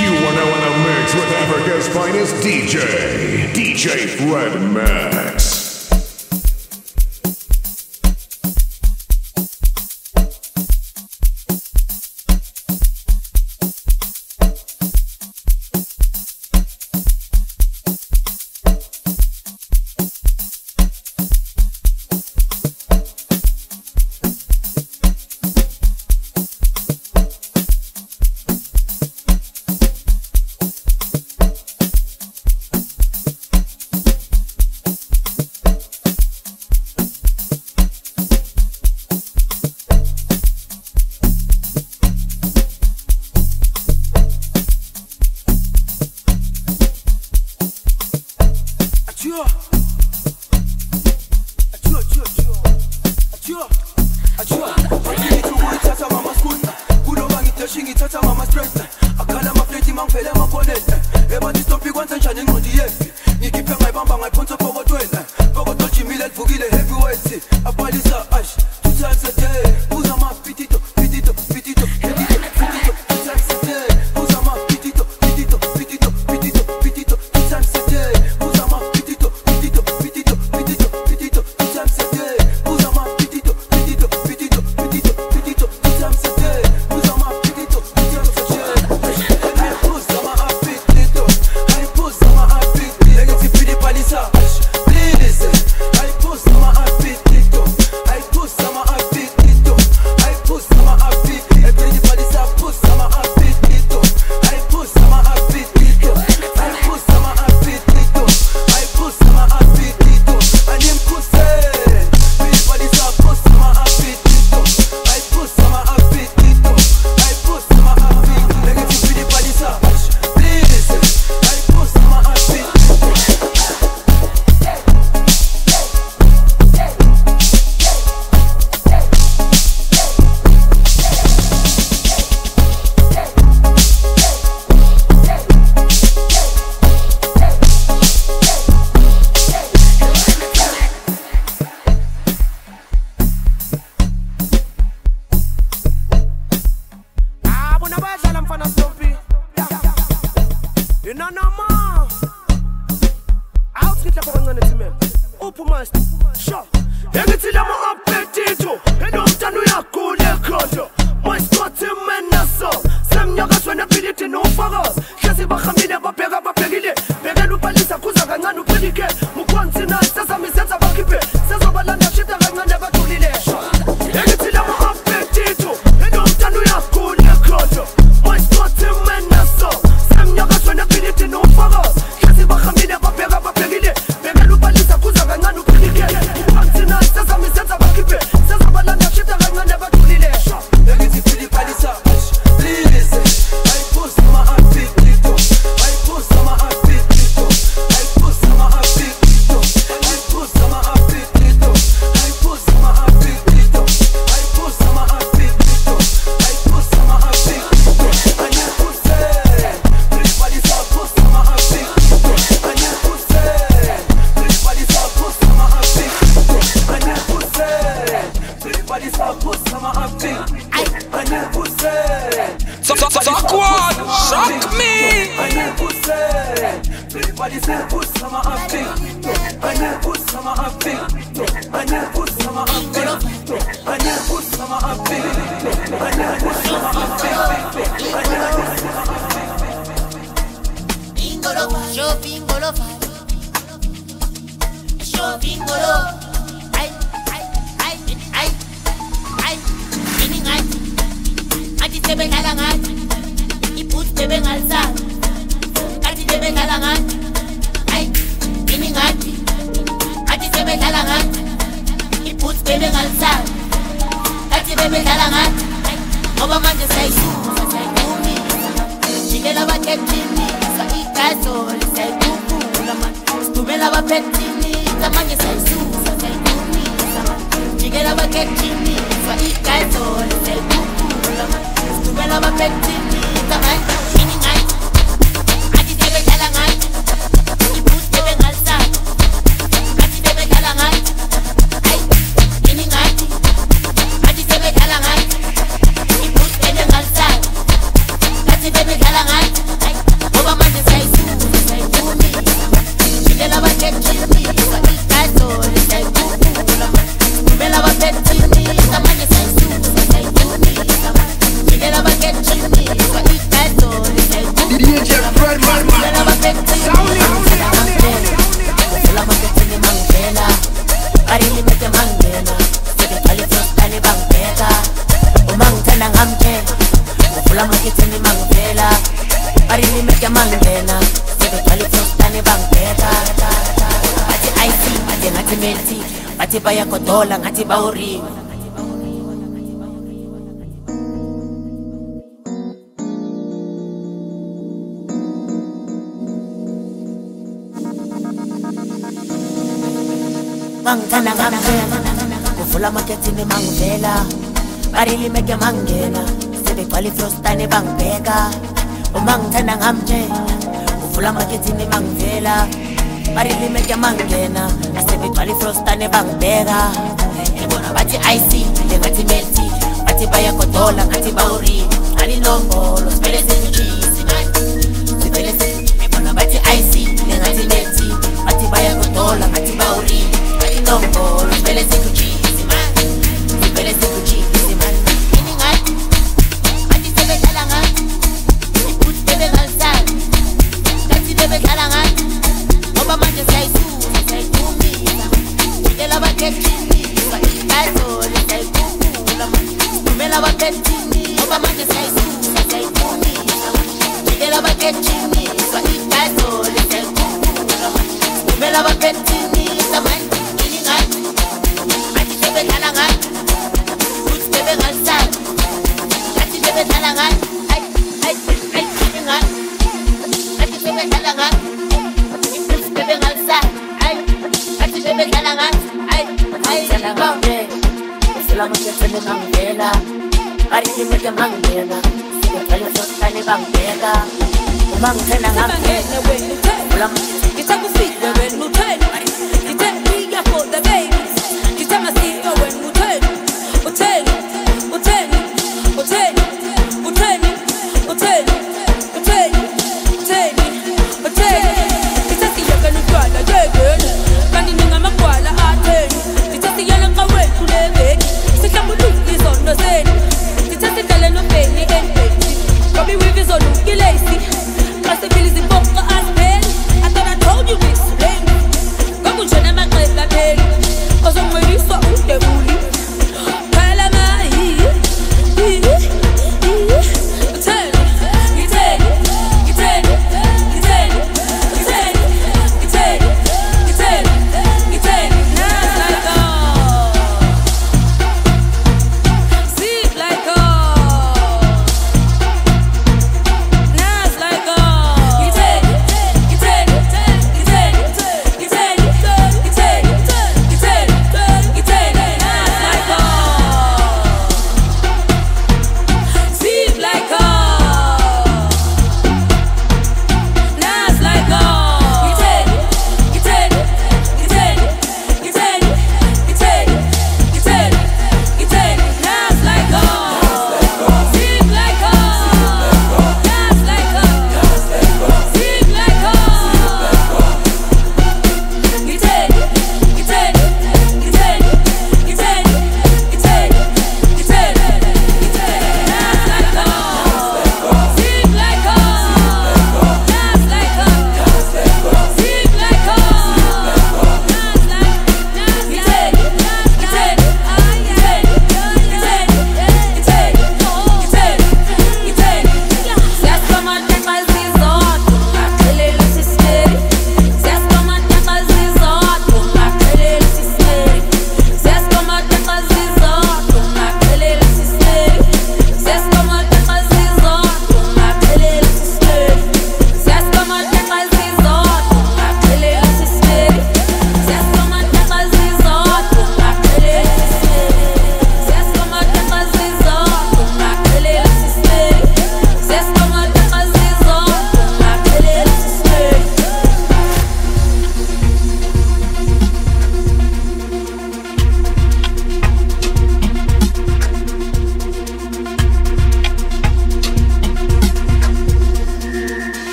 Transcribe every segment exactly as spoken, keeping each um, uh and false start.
You are now in the mix with Africa's finest D J, D J Fred Max. Baby, make mangena sebegcwala ifrostane bangibheka bathi I see bathi ngathi melty bathi bayagodola ngathi bawuriwe Mangithanda ngempela kuvula amakethini mangivela barili meke mangena sebegcwala ifrostane bangibheka uma ngithanda ngamnje kuvula amakethini mangivela barili meke mangena sebegcwala ifrostane bangibheka ngibona bathi I see ngathi melty bathi bayagodola ngathi bawuriwe alinombolo sibele sesichisi sibele ngibona bathi I see ngathi melty bathi bayagodola ngathi bawuriwe alinombolo sibele sesichisi sibele sesichisi man ini ngathi bathi sebedlala ngathi uthi bebengalisali ngathi bebedlala ngathi ngoba manje siyayisusa siyayithumisa ngidela abakhethini bayizole siyayikhumbula kumele abakhethini ngoba manje siyayisusa siyayithumisa ngidela abakhethini bayizole siyayikhumbula kumele abakhethini samanje ini ngathi bathi sebedlala ngathi uthi bebengalisali ngathi bebedlala ngathi ay ay ay ini ngathi bathi sebedlala ngathi uthi bebengalisali ay bathi sebedlala ngathi ay ay ngibambe selama kethini mangivela barili meke mangena sebegcwala ifrostane bangibheka uma ngithanda ngamngena Ngitakufika wena utheni ngithe for the babies ngithe masiko wena utheni utheni utheni utheni utheni utheni utheni utheni utheni ngithe siyekela utshwala yekela kanti ningamagwala atheni ngithe siyela nkawethu lebeki sihlambuluka izono zenu ngithe sidlale nobheni endbeni ngoba iwivi izolukile isi xa siphila izibhoqa asipheli I thought I told you this, baby. Go and show them my place, baby.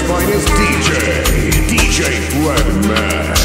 finest D J, D J Fred Man.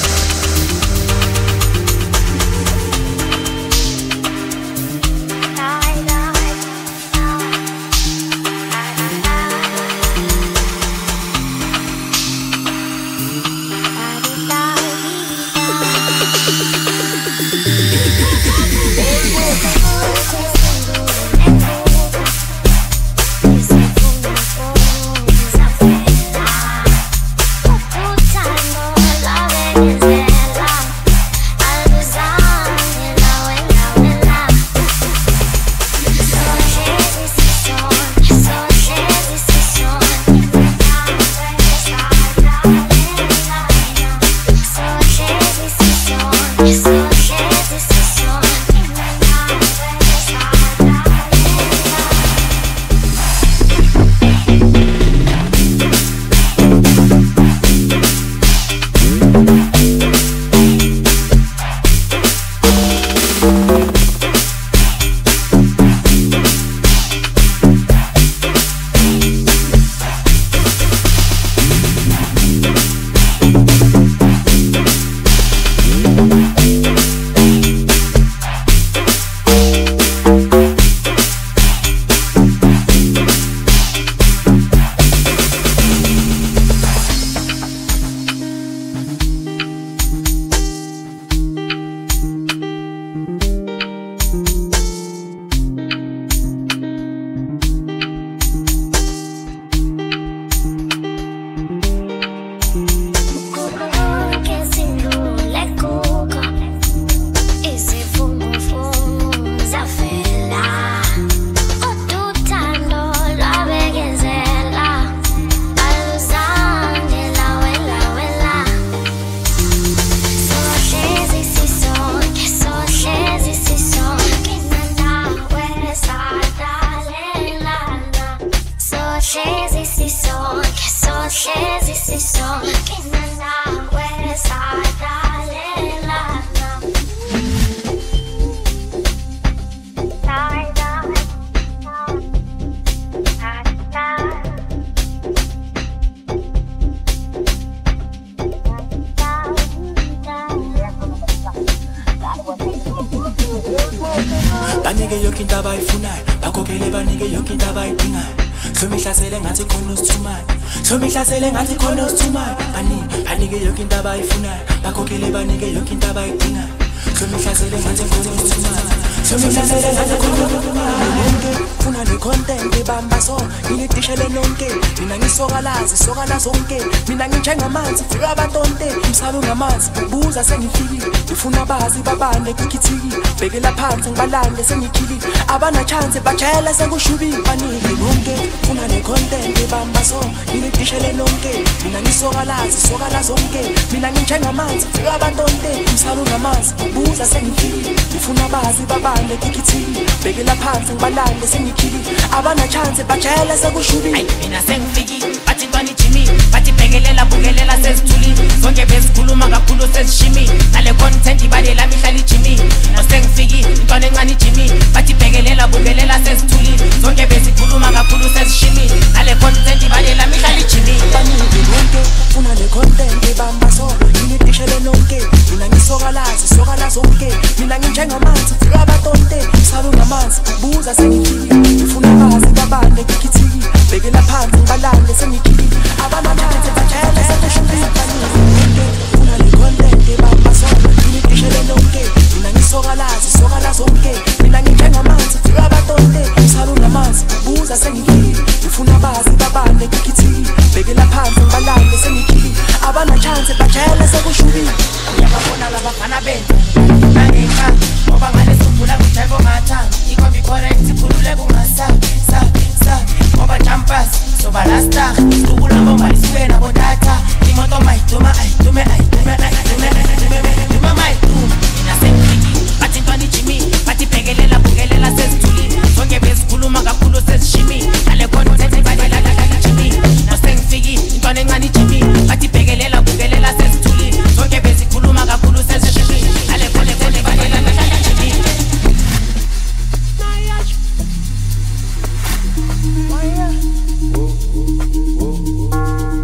Banike yonke into abayifunayo, bakhokhele banike yonke into abayidingayo. Somihlasele ngathi khona usithumayo, somihlasele ngathi khona usithumayo. Banike, banike yonke into abayifunayo, bakhokhele banike yonke into abayidingayo. Somihlasele ngathi khona usithumayo, somihlasele ngathi khona usithumayo. Funa le content bamba so, ngilidishele nonke. Mina ngisokalazi, sokalazi zonke. Mina nginjengamanzi, fika abantonte. Umsabe ngamanzi, buza sengifikile. Ngifuna bazi babande kukhithiki. Bekela phansi ngibalande sengikhilile. Abana chance bajela sekushubile. Banike nonke, funa le content bamba so, ngilidishele nonke. Mina ngisokalazi, sokalazi zonke. Mina nginjengamanzi, fika abantonte. Umsabe ngamanzi, buza sengifikile. Ngifuna bazi babande kukhithiki. Bekela phansi ngibalande sengikhilile. Abana chance bajela sekushubile. Ay mina sengifiki bathi bani Jimmy bathi bhekelela bukelela sezithuli zonke bezikhuluma kakhulu sezishimi nale content ibalela mihlali Jimmy no sengifiki intwana encane Jimmy bathi bhekelela bukelela sezithuli zonke bezikhuluma kakhulu sezishimi nale content ibalela mihlali Jimmy. Banike bonke funa le content bamba so ngilidishele nonke. Mina ngisokalazi sokalazi zonke. Mina nginjengamanzi fika abatonte umsabe ngamanzi buza sengifike. Ngifuna bazi babande kukhithiki. Bekela phansi ngibalande sengikhilile. Abana chance bajela sekushubile. Banike funa le content bamba so ngilidishele nonke. Mina ngisokalazi sokalazi zonke. Mina nginjengamanzi fika abatonte umsabe ngamanzi buza sengifike. Ngifuna bazi babande kukhithiki. Bekela phansi ngibalande sengikhilile. Abana chance bajela sekushubile. Uyababona labafana bento nangenxa ngoba ngale sophula kujive ongathanga ikhombi correct ikhulule kungasa sa sa ngoba jumpers soba lasta ukula bomba isiwe nabo data imoto mayiduma ayidume ayidume ayidume ayidume mayiduma. Mina sengifiki bathi ntwana Jimmy bathi bhekelela bukelela sezithuli zonke bezikhuluma kakhulu sezishimi nale content ibalela Jimmy no sengifiki intwana encane Jimmy bathi bhekelela bukelela sezithuli zonke bezikhuluma kakhulu sezishimi nale content ibalela Jimmy. Whoa, whoa, whoa, whoa.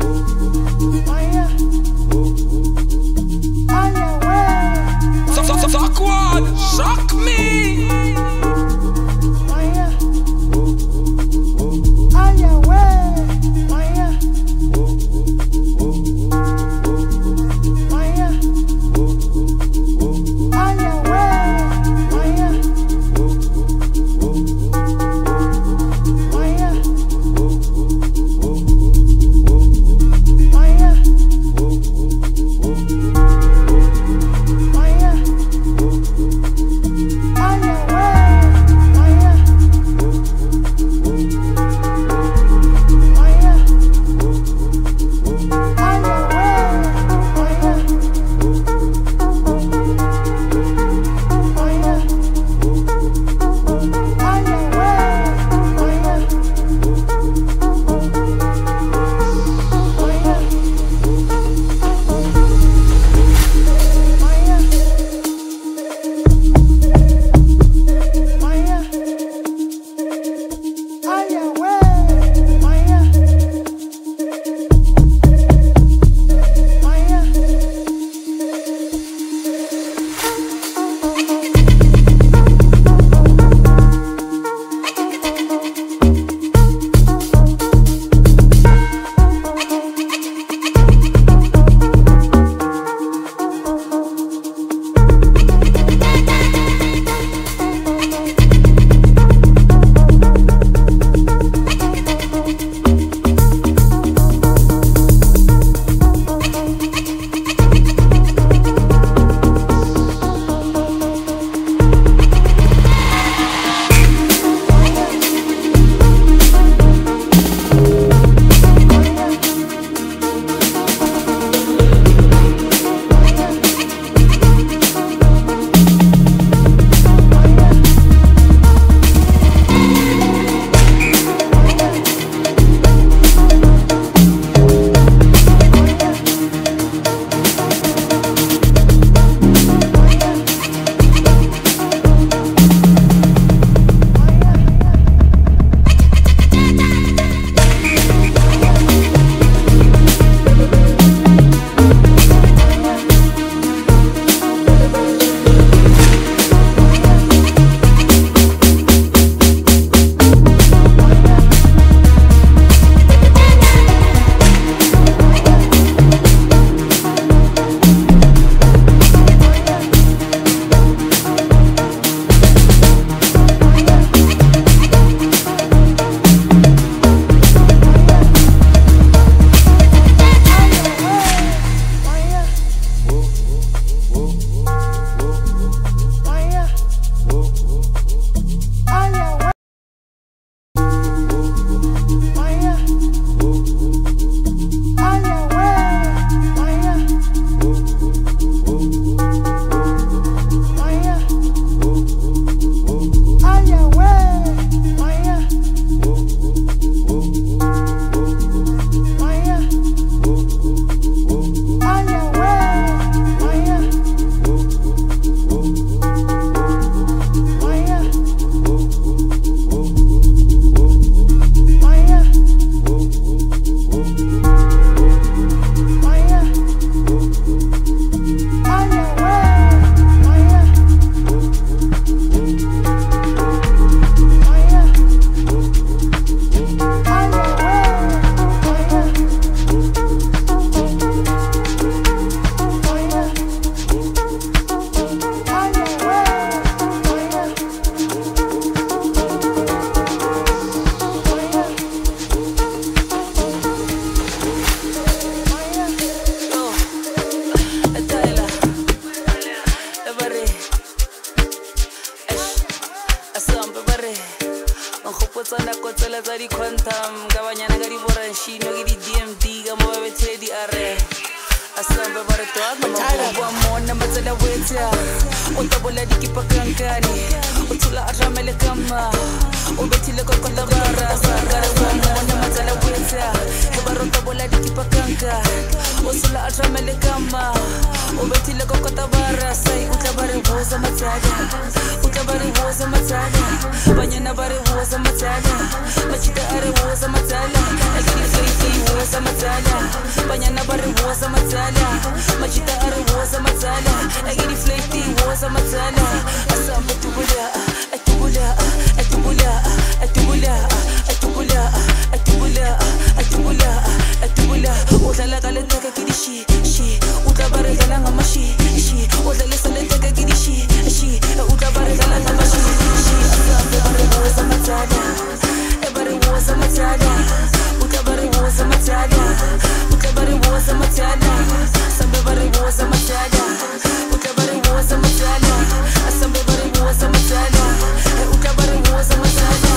ka di quantum ka banyana ka di boranshino ke di D M D ka mo be the di are asamba ba re twa ka mo mona matsela wetsa o tabola di ki pakankani o tula aramele kama o betile ko ko la bara sa ka re mona matsela wetsa e ba ro tabola di ki pakanka o tula aramele kama o betile ko ko tabara sai o tla bare boza matsala o tla bare boza matsala banyana bare boza matsala machita are boza matsala akili sai boza matsala banyana bare boza matsala machita are boza matsala akili flighty boza matsala asamba tubula atubula atubula atubula atubula atubula atubula atubula udlala kale taka kidishi shi udlala kala ngamashi shi udlala sale taka kidishi shi udlala kala ngamashi shi asamba bare boza matsala e bare boza matsala udlala bare boza matsala udlala bare boza matsala asamba bare boza matsala udlala bare boza matsala asamba bare boza matsala udlala bare boza matsala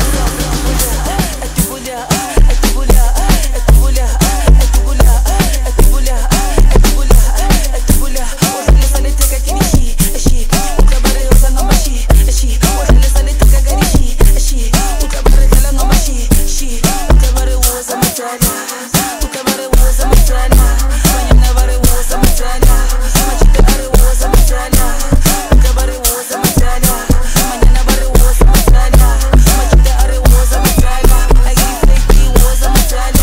atubula atubula atubula atubula atubula atubula atubula udlala sale taka kidishi shi udlala bare boza ngamashi shi udlala sale taka kidishi shi udlala bare kala ngamashi shi udlala bare boza matsala udlala bare boza matsala banyana bare boza matsala machita are boza matsala udlala bare boza matsala banyana bare boza matsala machita are boza matsala agiri fake boza matsala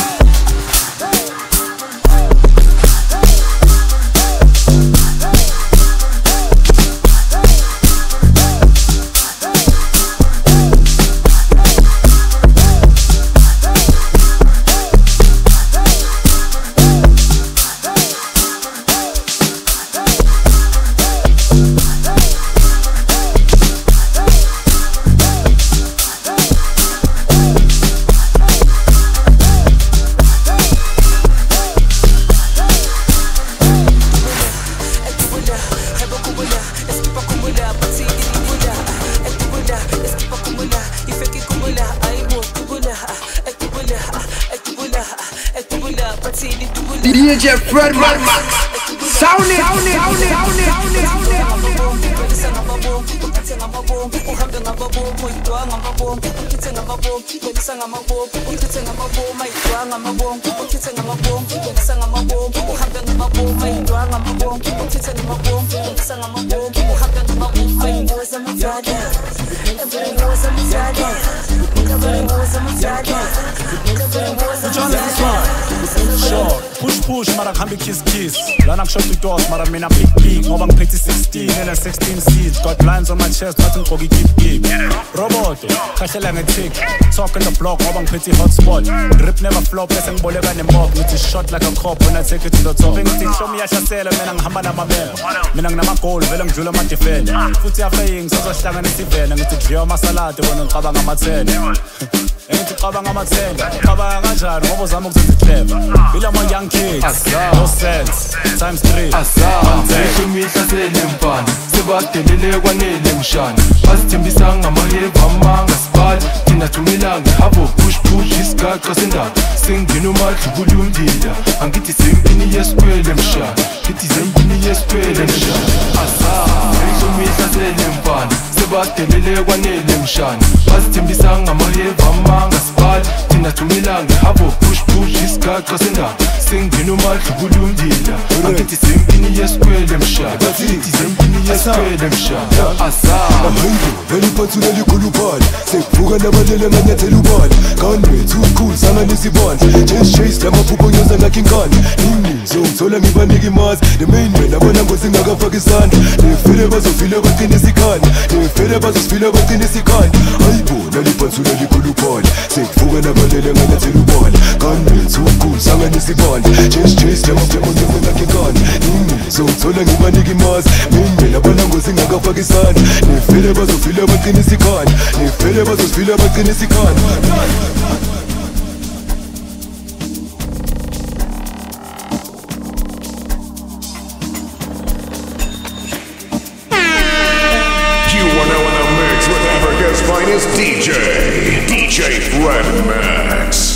D J Fred Max, sound it, sound it, sound it, sound it, sound it, sound it. Short, push push, mara kambi kiss kiss. Lana shot the doors, mara mina pick pick. Ngobang pretty sixteen and a sixteen seats. Got lines on my chest, nothing kogi keep keep. Roboto, kashela nge tick. Talk in the block, ngobang pretty hotspot. Drip never flop, leseng bolega ne mob. It's shot like a cop when I take it to the top. Ngiti show me a shasela, menang hamba na mamel. Menang na makol, velang jula ma defend. Futhi afaying, sozo shlanga nesivela. Ngiti driyo masalate, wena ngicabanga amathene. Ngithi cabanga amathene, cabanga kanjani ngoba uzama ukuzenza clever. Bila my young kids, no sense, times three. Asam, mihlasele mfana, sebadelele kwanele mshana. Basithembisa ngamaheva amanga sibali, thina thumela ngehabo push push isigaqa sendaba. Sengena umadlubula umdila, angithi sempini yesikwele mshana. Ngithi sempini yesikwele mshana. Asam, mihlasele mfana, sebadelele kwanele mshana. Basithembisa ngamaheva amanga sibali, thina thumela ngehabo push push isigaqa sendaba. Sengena umadlubula umdila, angithi sempini yesikwele mshana. Ngithi sempini yesikwele mshana. Asam, Amango, leli phansi leli khuluphala. Sekuvuka nabalele nganyathela ubala. Kanwe, too cool, sanganisa ibandla. Chase chase, lamaphupho nyoza ngakho inkani. Nini, zongithola ngibanika imazi. The main man, abona ngozi ngakafaka isandla. Nefele bazofile baqinisa ikhanda. Nefele bazofile baqinisa ikhanda. Hayibo, leli phansi leli khuluphala. Sekuvuka nabalele nganyathela ubala. Kanwe, too cool, sanganisa ibandla. Chase chase, lamaphupho nyoza ngakho inkani. Nini, zongithola ngibanika imazi. Main man, abona ngozi ngakafaka isandla. Nefele bazofile baqinisa ikhanda. Nefele bazofile baqinisa ikhanda. You are now in the mix with Africa's finest D J, D J J Fred Max.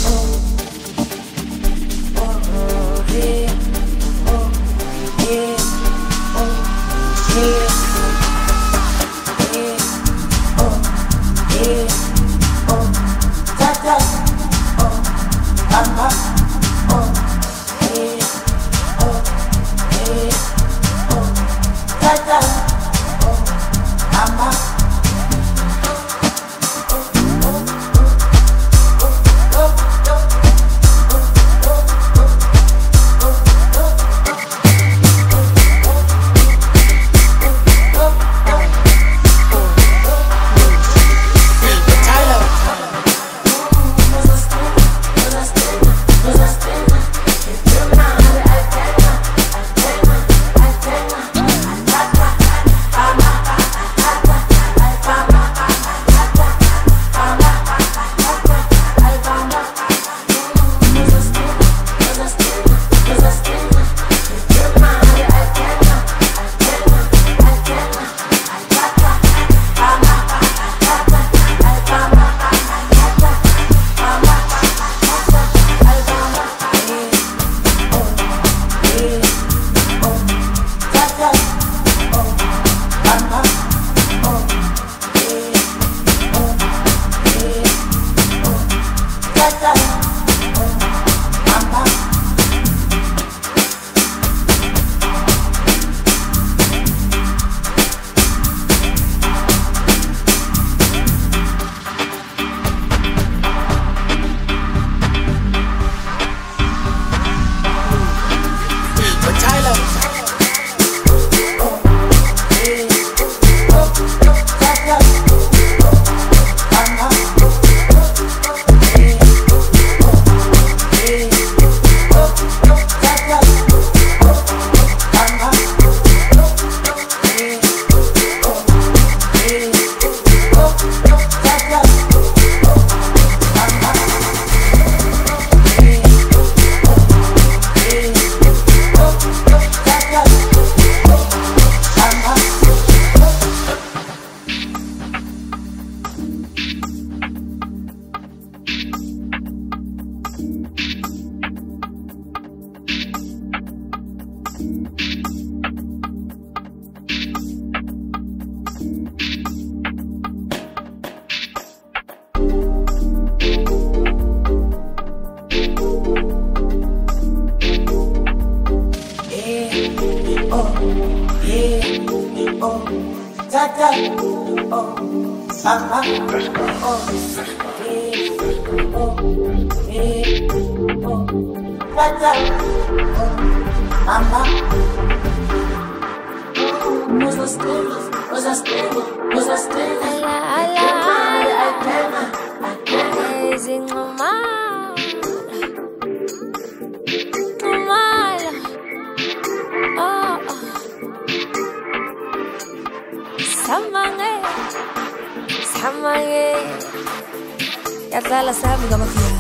Yadlala sabi ka magkaya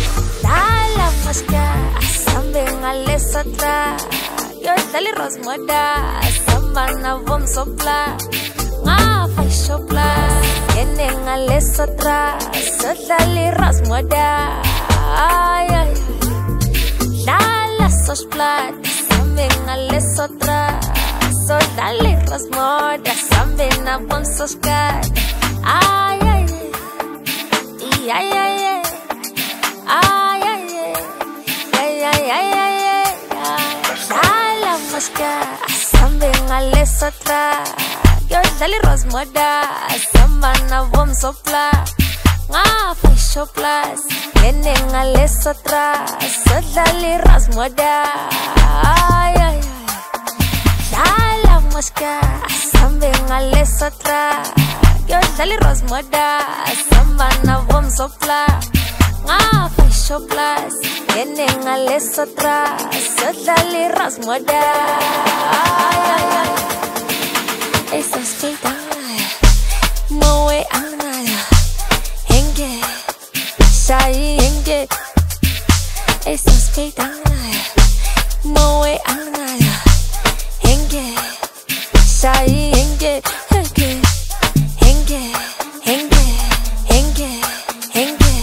Dalam maska Sambil ngalis sotra Yodali rosmoda Sambana vom sopla Ngafay sopla Yene ngalis sotra Sodali rosmoda Ay ay Dala sosplat Sambil ngalis sotra Sodali rosmoda Sambina vom soskat Ay ay Ay, ay, ay, ay, ay, ay, ay, ay, ay, ay, Dalam maska, sambil ngalis sotra Yodali rosmoda, sambana vom sopla Ngafay soplas, yene ngalis sotra Sodali rosmoda Ay, ay, ay Dalam maska, sambil ngalis sotra Yodali rosmoda, sambana vom sopla Ngafay soplas, yene ngalis sotra Sodali rosmoda Ay, ay, ay Esa skita Moe anaya Henge Shai henge Esa skita Moe anaya Henge Shai henge Henge Henge Henge Henge Henge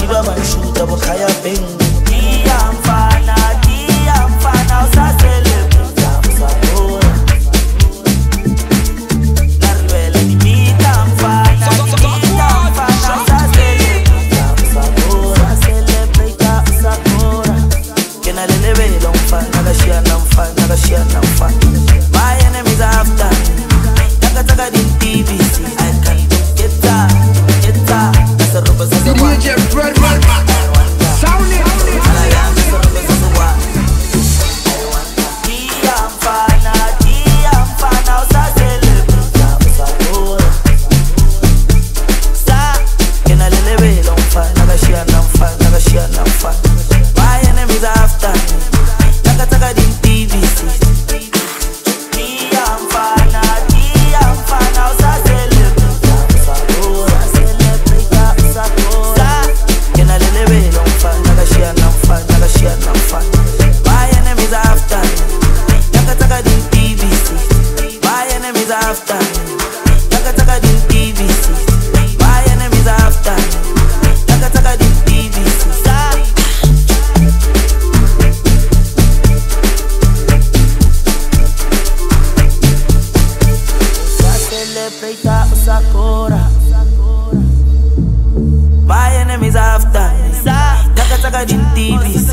shiba banshuta bokhaya bengu Dia mfana, dia mfana usasele usakora Narwele ni mita mfana, mita mfana usasele usakora Celebrate usakora Kena lelebelo mfana, gashiana mfana, gashiana mfana My enemies are after Taka taka din T V C I can't get that, get that That's a rubber D J Fred Sound it My enemies are after Taka taka din T V C My enemies after Taka taka din T V C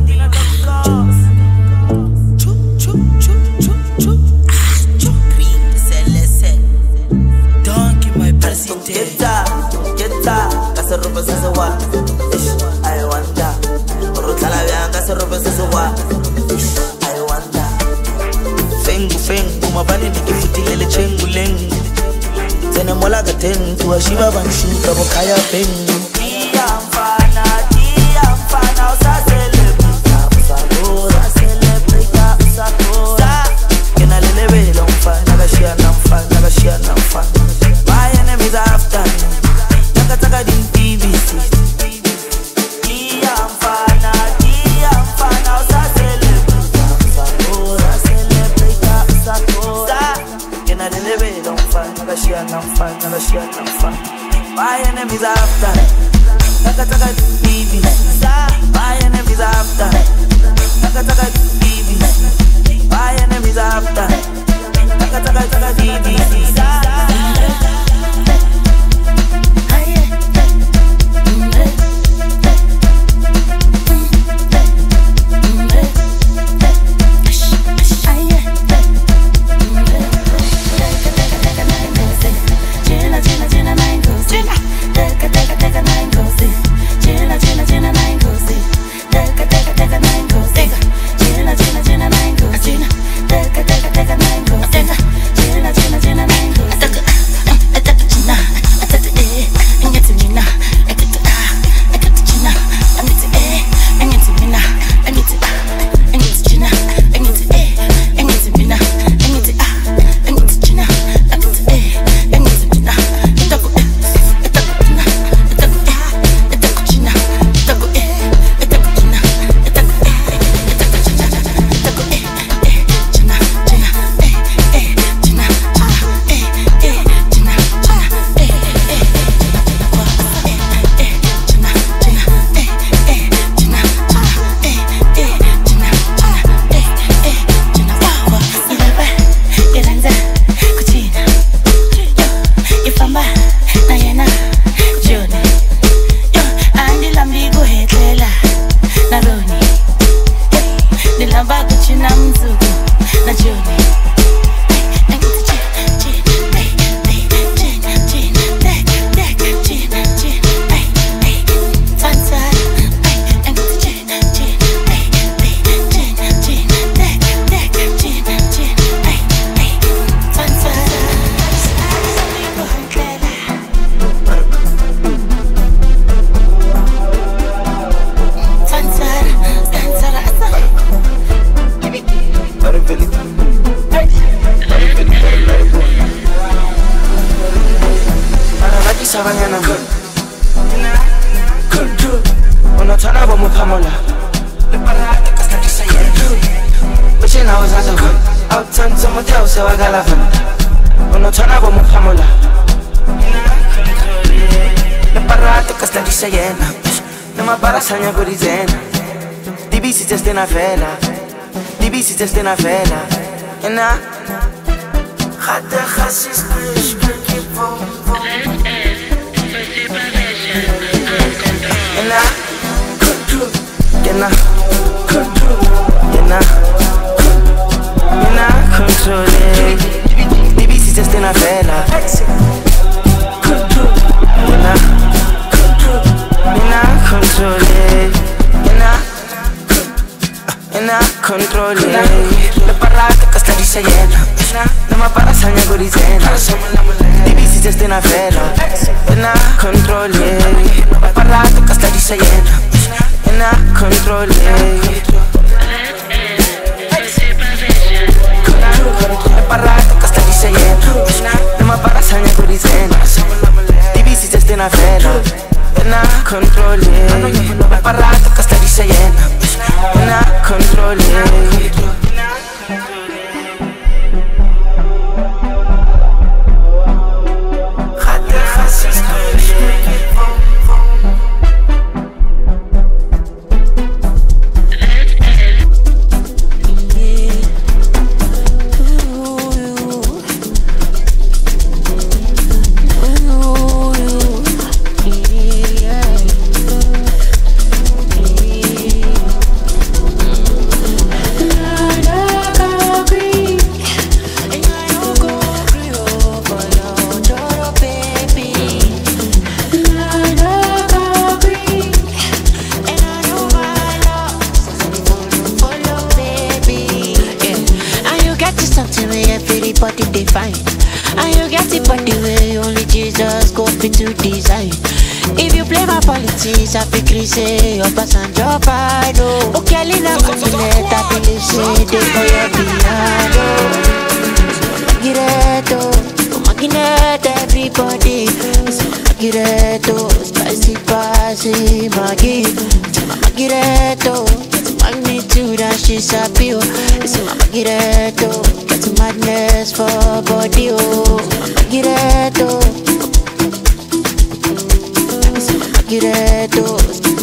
Donkey my president Get that, get that Kasa roba sasa wa I wonder Rotala biang kasa roba sasa wa I wonder Fengu fengu mabani nikifuti lele chengu lengu Tene mola gaten tuwa shiba banshuta bokhaya bengu Dia mfana, dia mfana usasele usakora Celebrate usakora Kena lelebelo mfana, gashiana mfana, gashiana mfana My enemies are after Taka taka din T V C Dia mfana, dia mfana usasele usakora Celebrate usakora Kena lelebelo mfana, gashiana mfana, gashiana mfana My enemies are after Taka taka T V My enemies are after Taka taka T V My enemies are after Taka taka taka T V Savanyana Kultu Unatana bomu pamola Uchina wazaza kun Outan to motel se wagala fan Unatana bomu pamola Le parate casta di sayena Noma para sanya kurizena Dibisi teste na vela Dibisi teste na vela Ena Gata gasis kush kuki pom pom Ena Control Ena Control Ena Ena Control Dibisi teste na vela Control Ena Ena Control Ena Ena Control Le parlate che sta risayena Nama para sanya gorizena Divisi teste na vela Ena Control Le parlate che sta risayena Ena Control Le parlate che sta risayena Nama para sanya gorizena Divisi teste na vela Ena controle, me parlato che sta risayena Ena controle I pick say your pass and your pride. Oh, Kelly, na magnet, I believe say they for your piano. Magireto, magnet, everybody. Magireto, spicy, spicy, Maggi. Magireto, magnitude and she's a pure. It's my Magireto, get madness for body. Oh, Magireto. Magireto,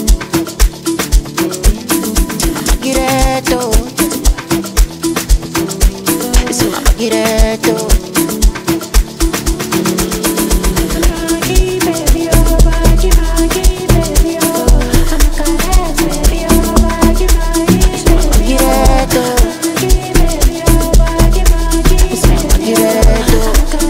Magireto, it's my Magireto. Maggi, baby, oh, Maggi, Maggi, baby, oh, I'm a caress, baby, oh, Maggi, Maggi, Magireto, Maggi, baby, oh, Maggi, Maggi, it's my Magireto.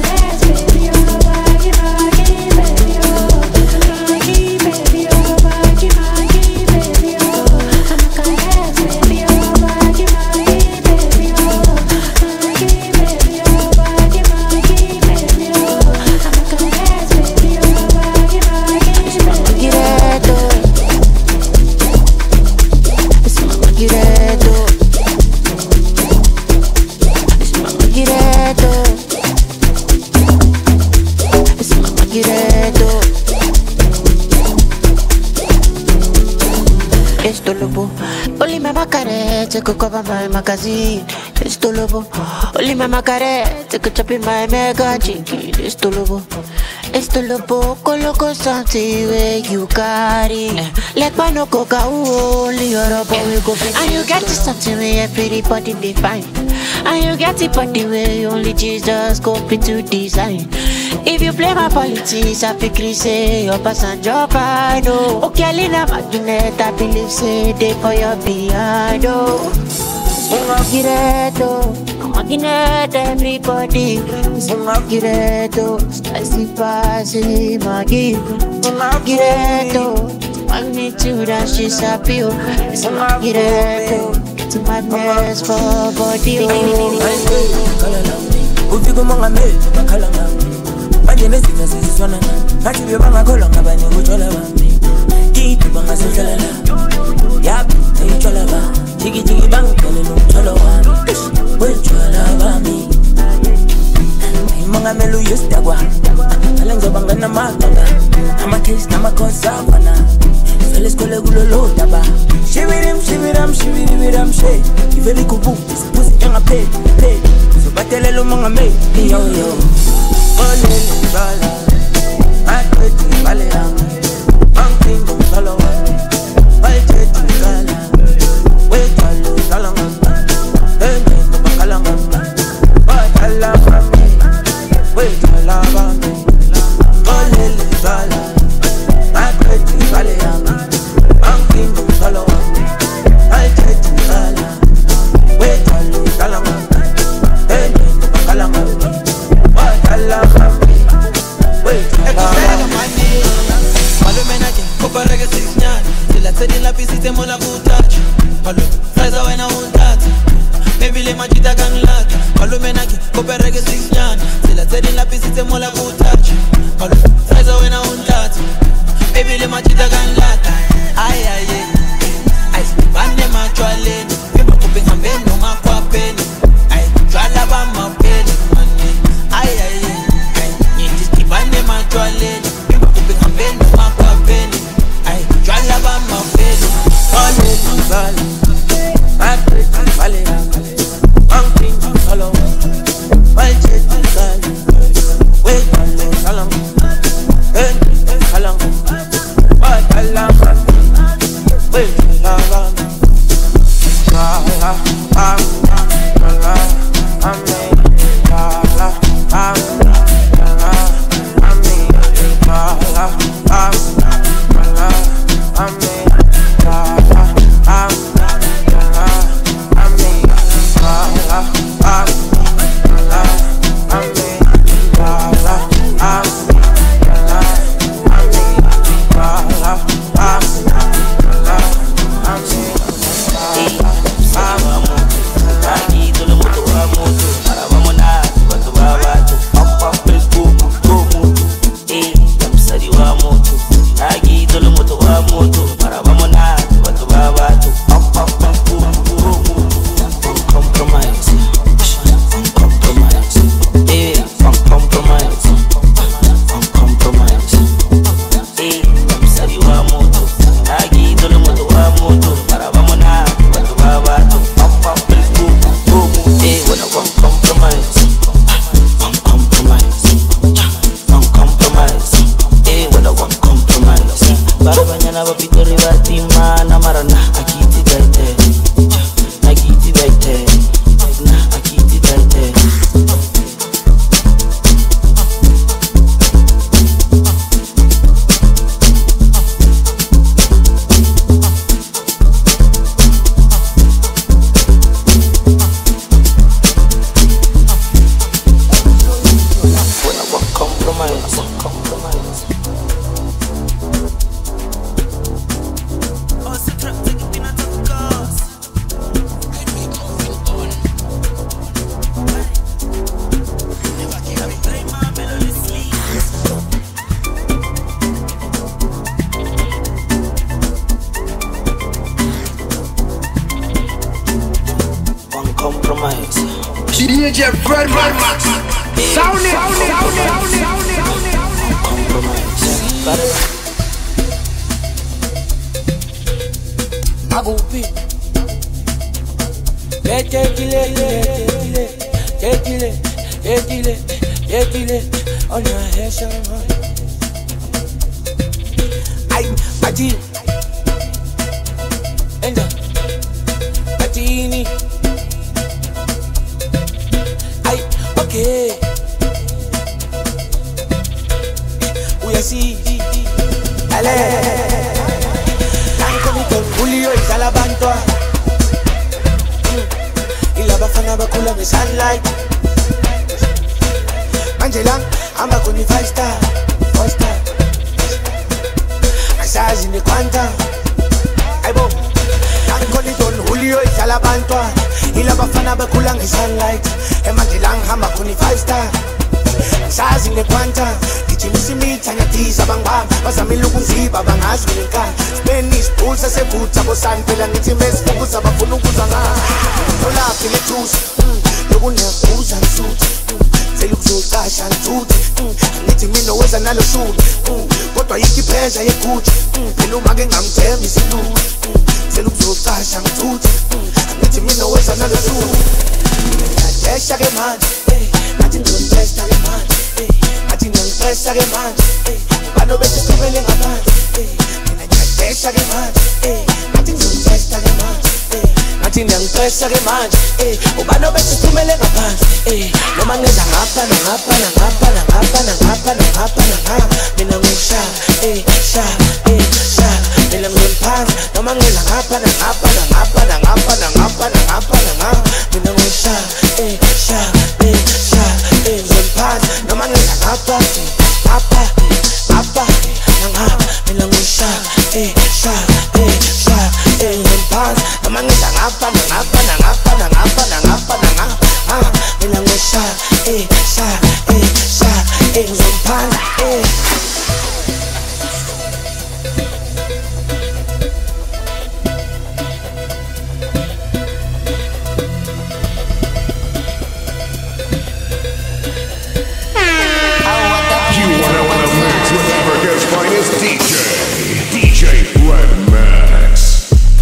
Take a cover my magazine, it's to lobo. Only my macare, take a chop in my mega chicken, it's to lobo. It's to lobo, coloco something where you carry. Like my no coca, only your boy will go. And you get to something where everybody define. And you get it body where only Jesus go to design. If you play my politics, I pick say your pass and your pride. Oh, Kelly, na magnet, I believe say they for your piano. Magireto, magnet, everybody. Magireto, spicy, spicy, Maggi. Magireto, magnitude and she's a pure. Magireto, it's madness for body. Ufigo manga me, bakala ngami. Banje nezinga seziswana ngathi bebangakholwa ngabanye utshwala bami Kithi bangasodlala Yap, utshwala ba Jiki jiki bangicele nomthwalo wami Wetshwala bami Imangamela uyosdakwa Ngale ngizoba ngana maganga Ama-case nama-cause afana Vele sikole kulolo daba Shibirim, shibiram, shibiribiram, she Ivele kubu, sipuzi njengaphe, phe Zobatele lo mangameli, yo yo Olele, bala, I put the valley down. I'm thinking, follow up. system all I go touch. Follow, fries when I won't touch. Baby, let my jita gang lat. Follow me nagi, go perege six nyan. Till I tell in la system all I go touch. Follow, fries when I won't touch. Baby, let my jita gang lat. Ay ay ay, ay, bande ma chwale. People coping hambe no ma kwa pen. Ay, chwala ba ma pen. Ay ay ay, nyingi kibande ma chwale. People coping hambe no ma kwa pen. Ay, chwala ba ma pen. Vale, vale, vale, vale, one thing to follow. Vale, vale, wait, how long? Hey, how long? What how long? Wait, how long? La la, la la, I mean, la la, la la, I mean, la la, la la, I mean, la la, la la, I mean, la la, la la, I mean, la la, la la, I mean, la la, la la, I mean. D J Fred Max, sound it, sound it, sound it, sound it, Magupi, get it, get it, get it, get it, get it, on your head, I, Ati, and Atini. Okay, we are see. Ale, tanto mi con Julio y Salabanto. Y la bafana bakula me sunlight. Manjelang, amba con mi five star, four star. Asas in the quanta. Ay bo, tanto mi con Julio y Salabanto. Y la bafana bakula me sunlight. Emanjilang hamba kuni five star. Sazi ngekwanta Kichimisi mita nyatiza bangba Bazamile ukunziba bangazwilika Spanish pulsa sevuta Bosan pela ngithi mesifukuza bafuna ukuzanga Olaphi lethusi Lokunekuza nsuthi Zela ukuzocasha nthuthi Ngithi mina weza nalo shuti Kodwa yikho pressure yekuthi Phela uma ke ngamthemba isiluthi Zela ukuzocasha nthuthi Ngithi mina weza nalo shuti Ngiyadesha ke manje Ngathi ngiyodesha ke manje Ngathi ngiyangipesa ke manje Bano bethi sithumele ngaphandle Mina ngiyadesha ke manje Ngathi ngiyodesha ke manje Ngathi ngiyangipesa ke manje Ubano bethi sithumele ngaphandle Noma ngeza ngapha nangapha nangapha nangapha nangapha nangapha nangapha Mina ngisha sha sha Mina ngiphansi noma ngeza ngapha nangapha nangapha nangapha nangapha nangapha nangapha Mina ngisha sha sha ngiphansi noma ngeza ngapha ngapha ngapha nangapha Mina ngisha sha sha phansi noma ngidla ngapha nangapha nangapha nangapha nangapha nangapha ah mina ngishaya eh shaya eh shaya eh ngizomphanda eh Africa's finest D J, D J Fred Max.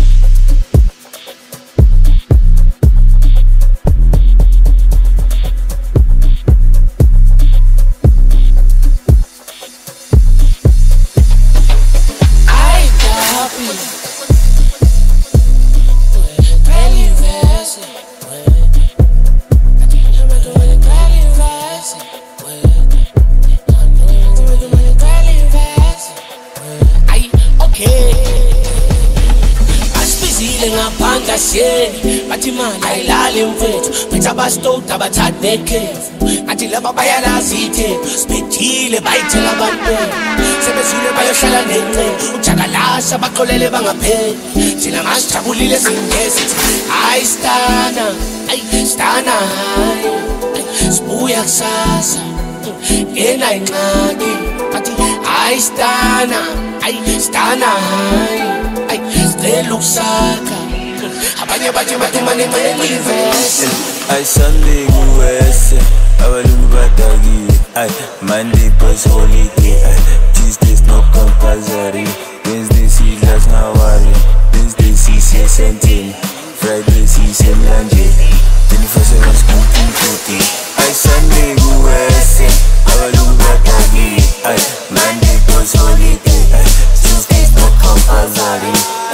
Bathi manje ayilali mfethu phetha abastota bathathe nekhefu ngathi laba bayalazi ithe sibethile bayithela abantu sebezile bayohlala nengce ujakalasha baqolele bangapheli thina ngasijabulile singezi hayi stana hayi stana hayi sibuya kusasa yena inxaki bathi hayi stana hayi stana hayi hayi sicela ukusakha abanye bathi bathi mane ngivese ay Sunday kuwese abalungu badakile ay Monday bus holiday ay Tuesdays no compulsory Wednesday sidlas ngawari Wednesday sise sentini Friday sise mlanjeni twenty-first seven skuti ay Sunday kuwese abalungu badakile ay Monday bus holiday ay Tuesdays no compulsory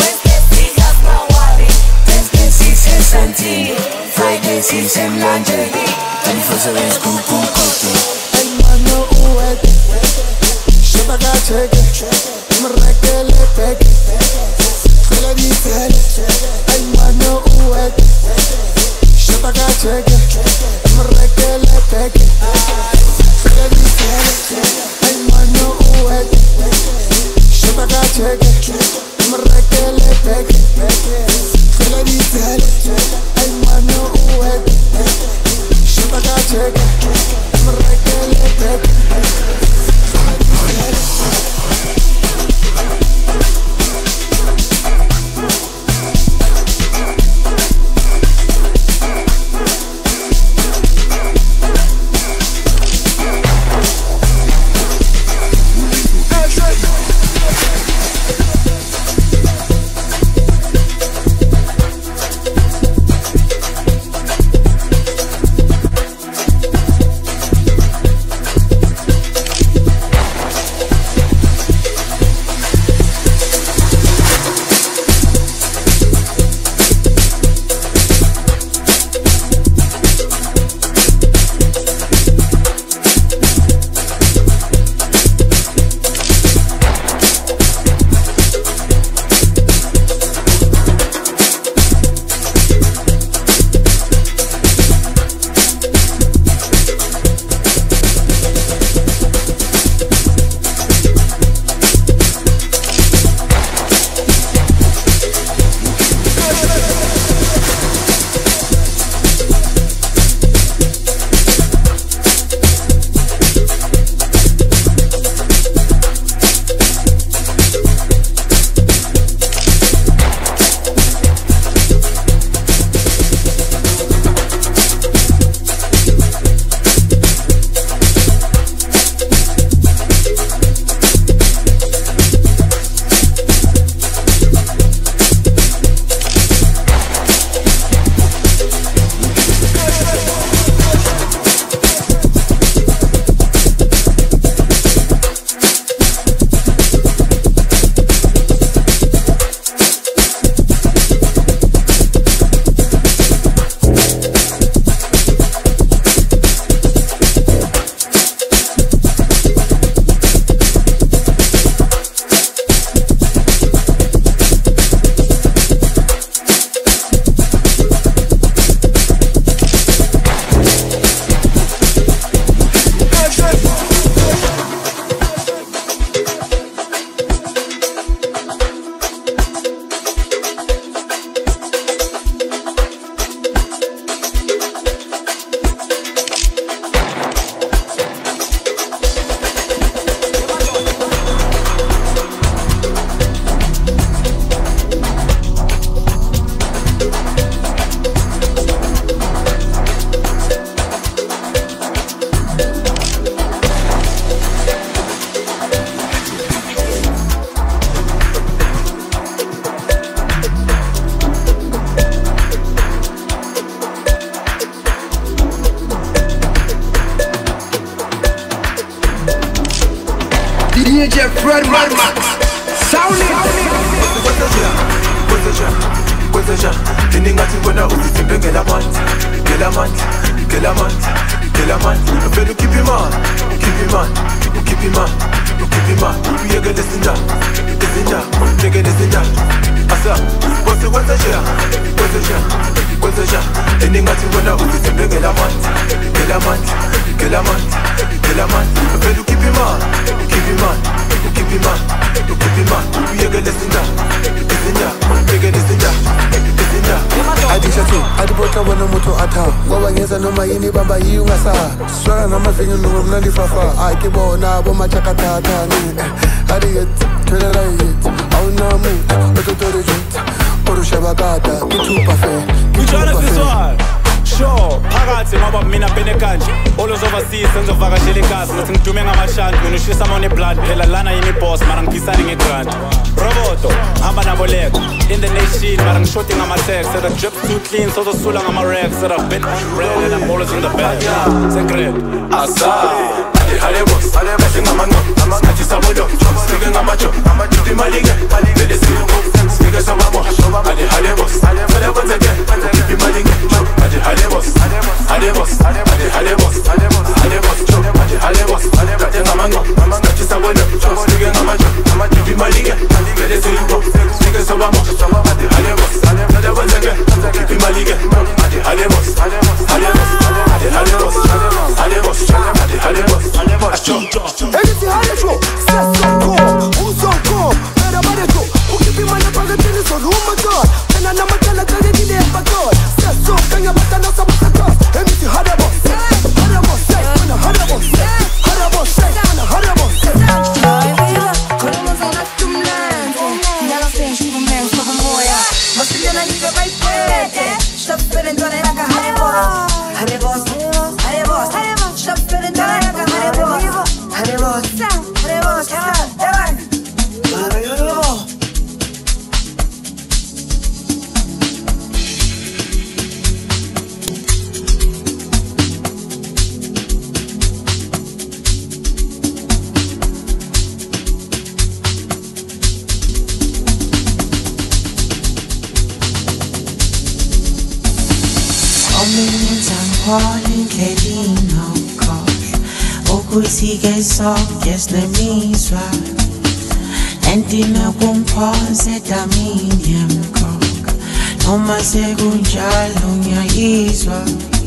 Friday season lunge twenty-four seven school cool cooking ay mano uweke sheba ka cheke mrekele peke khela di tele ay mano uweke sheba ka cheke mrekele peke khela di tele ay mano uweke sheba ka cheke mrekele peke khela di tele ay mano uweke sheba ka cheke mrekele peke D J Fred Max. Sound it. Kwenzenja Dini ngathi ngona uzithembe ngelamandla Ngelamandla Ngelamandla Ngelamandla Vele ukhiphi imali Ukhiphi imali Ukhiphi imali Ukhiphi imali Uyekele izindaba Izindaba Uyekele izindaba Asa Bose kwenzenja Kwenzenja Kwenzenja Dini ngathi ngona uzithembe ngelamandla Ngelamandla Ngelamandla Ngelamandla Vele ukhiphi imali Ukhiphi imali Ukhiphi imali Ukhiphi imali Uyekele izindaba Izindaba Uyekele izindaba adishathu adibotla bona motho atha ngoba ngeza noma yini bamba yi ungasa swala namavinyo ngomnandi fafa akibona bomachakathatha ni adiyet tholela yet awunamu ototore jit orushabakata kithupa fe kithupa fe sure phakathi ngoba mina bene kanje always overseas senzovakashela ekhaya ngathi ngidume ngamashandi nginoshisa amone blood phela lana yimi boss mara ngiphisani ngegrant roboto hamba nabo lego in the nation mara ngishoti ngama text that drip too clean so zosula ngama racks that I've been red and I'm always in the back secret asa hale boss hale boss ngamanga ngathi sabodo sike ngamacho imalike vele singo sike sababo hale hale boss hale kwenzeke imalike hale boss hale boss hale boss hale boss hale boss kate ngamanga ngathi sabodo sike ngamacho imalike vele singo sike sababo hale boss hale kwenzeke imalike hale boss hale boss hale boss hale boss hale boss Everything how they show, set some call, who's on call, where the money go, who keep him on the pocket in his own, who my God, and I know my tell a tell you the ever God, set so, can you better know some of the cross, everything how they boss, how they boss, when the how they boss, how they boss, when the how they boss, stop spilling down like a honey boss, honey boss, honey boss, honey boss, stop spilling down like a honey boss, honey boss, honey boss, come on, come on. Calling Kelino Kosh Ukuthi ke sokes nemizwa Entina kumphose daminium cock Noma sekunjalo ngiyayizwa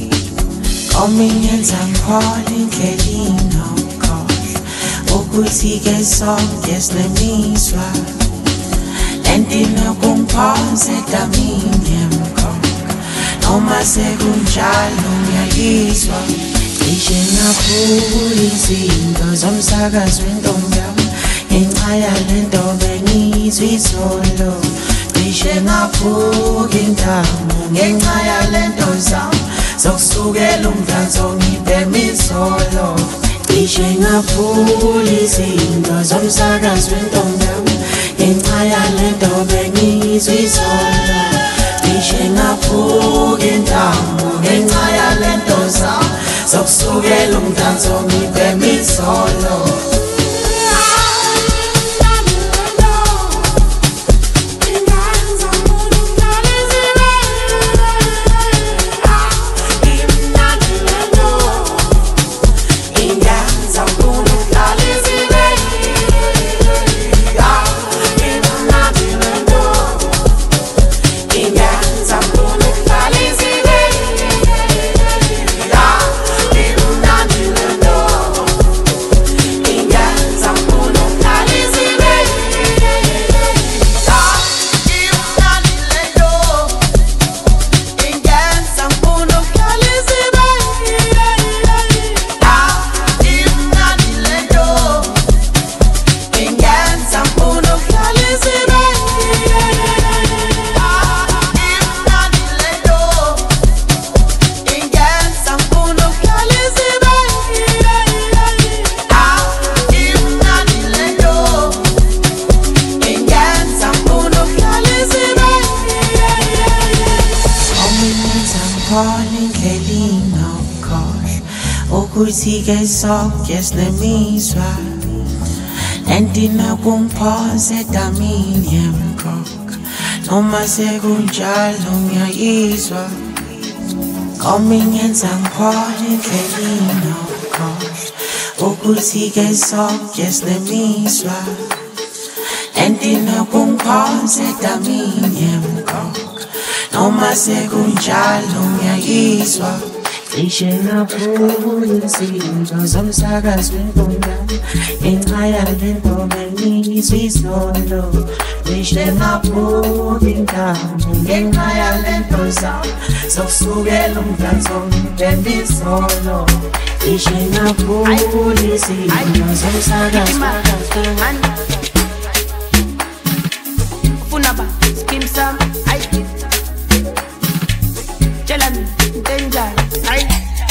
Kominyenza calling Kelino Kosh Ukuthi ke sokes nemizwa Entina kumphose daminium cock Noma sekunjalo ngiyayizwa Cishe ngaphula izinto zomsakazo wentombi yami Ngenxa yalento bengizwa izolo Cishe ngaphuka intamo ngenxa yalento zami Zokusukela umdanso ngibhema izolo Cishe ngaphula izinto zomsakazo wentombi yami Ngenxa yalento bengizwa izolo Cishe ngaphuka intamo ngenxa yalento zami Zokusukela umdanso ngibhema izolo Ukuthi ke sokes nemizwa Entina kungiphoze damini yemkhokha noma sekunjalo ngiyayizwa Komi ngenza ngiphole endleleni okhohlwa ukuthi-ke sonke sinemizwa Entina kungiphoze damini yemkhokha noma sekunjalo ngiyayizwa Cishe ngaphuza izinto zomsakazi wengoma ngenxa yalento beningizwa izolo Cishe ngaphuza intambo ngenxa yalento zami sokusukela umdanso ngibhembe izolo Cishe ngaphuza izinto zomsakazi wengoma Ufuna ba skim sam ay Tell me danger ay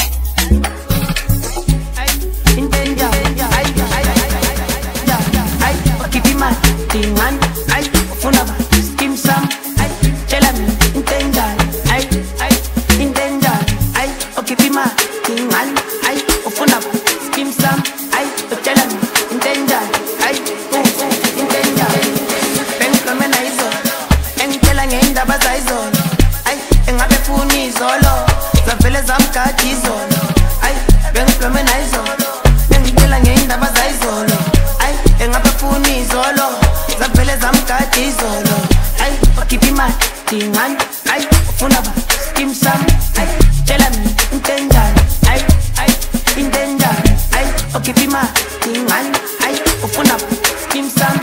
ay in danger ay ay ay keep him man thing man ay ufuna ba skim sam ay tell me in danger ay ay in danger ay keep him man thing man ay ufuna ba skim sam ay tell me in danger ay in danger benkomena izolo engitshela ngeindaba zayizolo ay engabe funi izolo zavele zamgadi izolo ay bengiphumena izolo bengitshela ngeindaba zayizolo ay engabe funi izolo zavele zamgadi izolo ay keep imali dingani ay ufuna ba skim sam ay tshela mina into enjani ay ay into enjani ay keep imali dingani ay ufuna ba skim sam